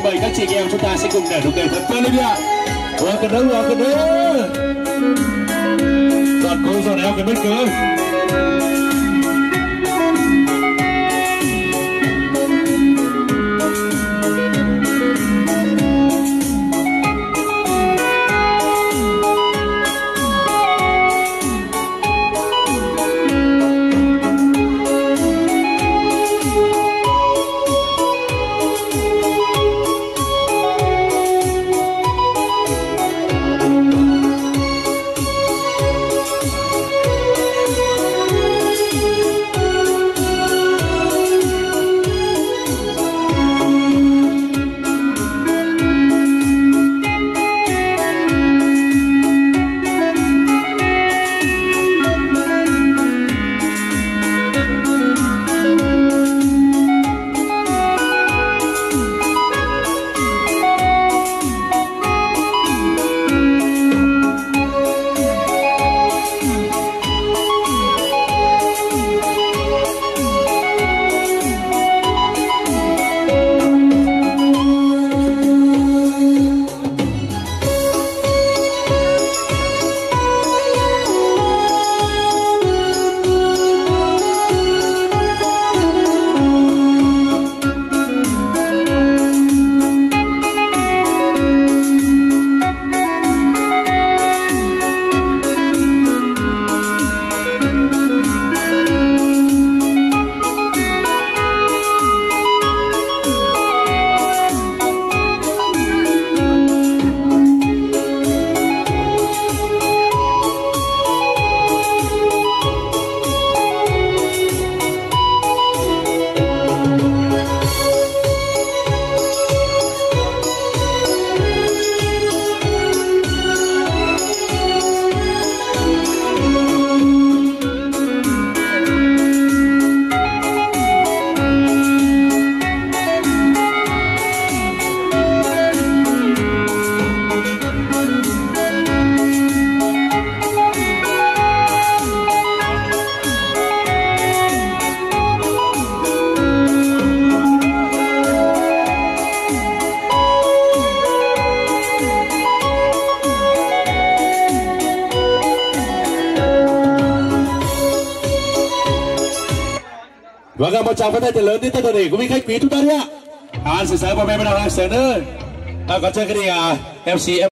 xin mời các chị em chúng ta sẽ cùng nở nụ cười thật tươi lên đi ạ. Wow, cái đó giọt cô giọt eo cái bất cứ. Vâng, một tràng pháo tay thật lớn đến tất cả để của quý khách quý chúng ta đi ạ. Sự sớm và mẹ bắt đầu làm sớm nữa. Còn chơi cái gì MC